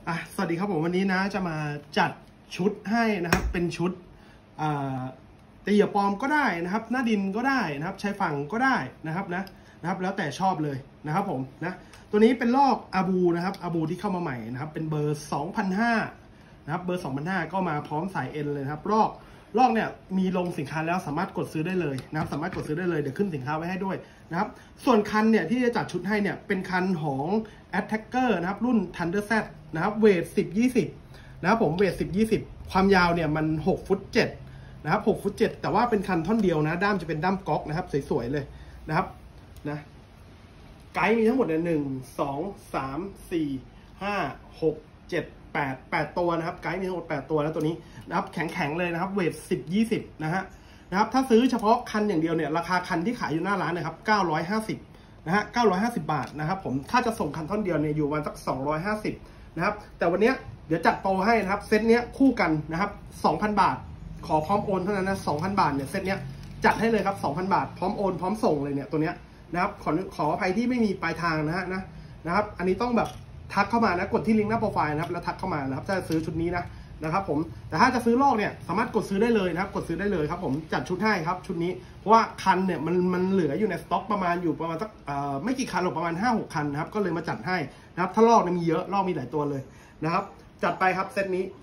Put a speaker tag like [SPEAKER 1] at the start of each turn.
[SPEAKER 1] สวัสดีครับผมวันนี้นะจะมาจัดชุดให้นะครับเป็นชุดตีเหยื่อปลอมก็ได้นะครับหน้าดินก็ได้นะครับชายฝั่งก็ได้นะครับนะครับแล้วแต่ชอบเลยนะครับผมนะตัวนี้เป็นลอกอาบูนะครับอาบูที่เข้ามาใหม่นะครับเป็นเบอร์ 2,500 นะครับเบอร์ 2,500 ก็มาพร้อมสายเอ็นเลยครับลอกเนี่ยมีลงสินค้าแล้วสามารถกดซื้อได้เลยนะครับสามารถกดซื้อได้เลยเดี๋ยวขึ้นสินค้าไว้ให้ด้วยนะครับส่วนคันเนี่ยที่จะจัดชุดให้เนี่ยเป็นคันของ Attacker นะครับรุ่น Thunder Z นะครับเวท 10-20 นะครับผมเวท 10-20 ความยาวเนี่ยมัน6 ฟุต 7นะครับ6 ฟุต 7แต่ว่าเป็นคันท่อนเดียวนะด้ามจะเป็นด้ามก๊อกนะครับสวยๆเลยนะครับนะไกด์มีทั้งหมดเนี่ย1 2 3 4 5 6 7 8ตัวนะครับไกด์มีทั้งหมด8ตัวแล้วตัวนี้นะครับแข็งๆเลยนะครับเวท 10-20 นะครับถ้าซื้อเฉพาะคันอย่างเดียวเนี่ยราคาคันที่ขายอยู่หน้าร้านนะครับ950นะฮะ950 บาทนะครับผมถ้าจะส่งคันท่อนเดียวเนี่ยอยู่ประมาณสัก250นะครับแต่วันนี้เดี๋ยวจัดโปรให้นะครับเซตเนี้ยคู่กันนะครับ 2,000 บาทขอพร้อมโอนเท่านั้นนะ 2,000 บาทเนี่ยเซตเนี้ยจัดให้เลยครับ 2,000 บาทพร้อมโอนพร้อมส่งเลยเนี่ยตัวเนี้ยนะครับขออภัยที่ไม่มีปลายทางนะครับอันนี้ต้องแบบทักเข้ามานะกดที่ลิงก์หน้าโปรไฟล์นะครับแล้วทักเข้ามานะครับถ้าจะซื้อชุดนี้นะครับผมแต่ถ้าจะซื้อลอกเนี่ยสามารถกดซื้อได้เลยนะครับกดซื้อได้เลยครับผมจัดชุดให้ครับชุดนี้เพราะว่าคันเนี่ยมันเหลืออยู่ในสต็อกประมาณสักไม่กี่คันหรอกประมาณ 5-6 คันนะครับก็เลยมาจัดให้นะครับถ้าลอกเนี่ยมีเยอะลอกมีหลายตัวเลยนะครับจัดไปครับเซตนี้